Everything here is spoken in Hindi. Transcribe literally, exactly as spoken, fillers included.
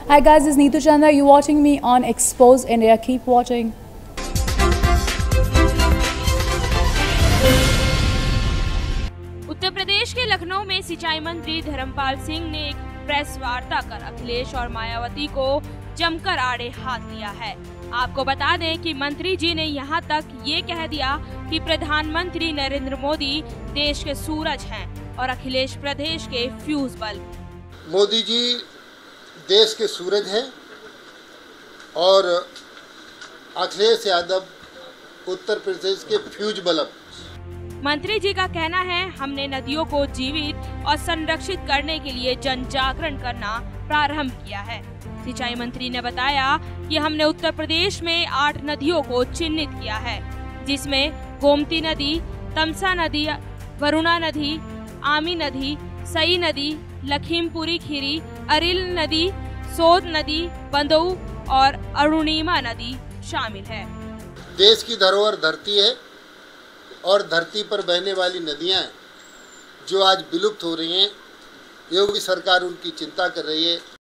Hi guys, this is Neetu Chandra. You're watching me on Expose India. Keep watching. Uttar Pradesh के लखनऊ में सिंचाई मंत्री धर्मपाल सिंह ने एक प्रेस वार्ता कर अखिलेश और मायावती को जमकर आड़े हाथ लिया है। आपको बता दें कि मंत्री जी ने यहां तक ये कह दिया कि प्रधानमंत्री नरेंद्र मोदी देश के सूरज हैं और अखिलेश प्रदेश के फ्यूज बल्ब। मोदी जी देश के सूरज हैं और अखिलेश यादव उत्तर प्रदेश के फ्यूज बल्ब। मंत्री जी का कहना है, हमने नदियों को जीवित और संरक्षित करने के लिए जन जागरण करना प्रारंभ किया है। सिंचाई मंत्री ने बताया कि हमने उत्तर प्रदेश में आठ नदियों को चिन्हित किया है, जिसमें गोमती नदी, तमसा नदी, वरुणा नदी, आमी नदी, सई नदी, लखीमपुरी खीरी, अरिल नदी, सोद नदी, बंदऊ और अरुणिमा नदी शामिल है। देश की धरोहर धरती है और धरती पर बहने वाली नदियां जो आज विलुप्त हो रही हैं, योगी सरकार उनकी चिंता कर रही है।